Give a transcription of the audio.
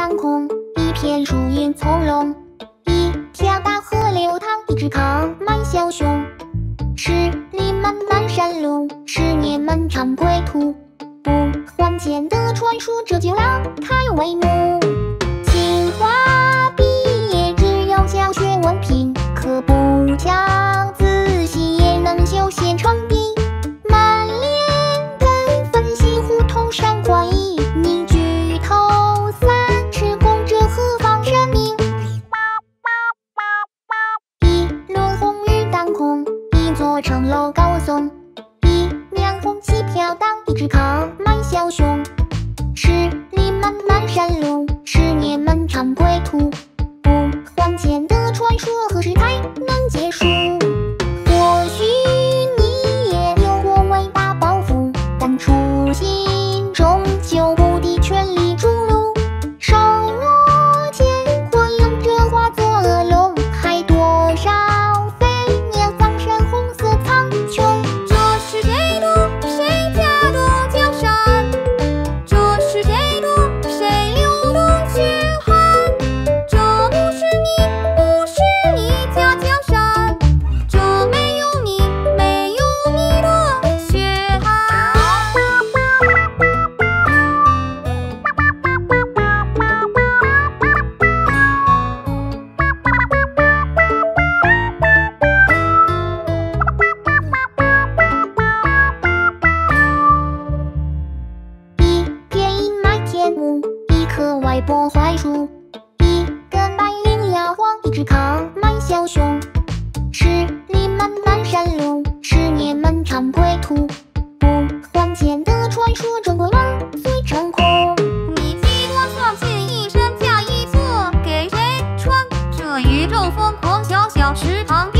当空，一片树叶葱茏。一条大河流淌，一只扛满小熊。十里漫漫山路，10年漫长归途。不还钱的传说，这就让它有帷幕。清华毕业只有教学文凭，可不强自习也能修宪成绩。满脸跟分析胡同山怀疑，你举头三尺供着何方神明？一轮红日当空，一座城楼高耸。一面红旗飘荡，一只扛满小熊。十里漫漫山路，10年漫长归途。不还钱的传说何时才能结束？或许你也有过伟大抱负，但初心终究不敌权力逐鹿。手握乾坤，用这化作恶龙，还多少飞鸟葬身红色苍穹。 这是谁的谁家的江山？这是谁的谁流的血汗？这不是你家江山，这没有你的血汗。 一片阴霾天幕，一棵歪脖槐树，一根白绫摇晃，一只扛满小熊。十里漫漫山路，10年漫长归途。不还钱的传说，终归梦碎成空。 你寄托丧尽一身嫁一错，给谁穿？这宇宙疯狂小小池塘。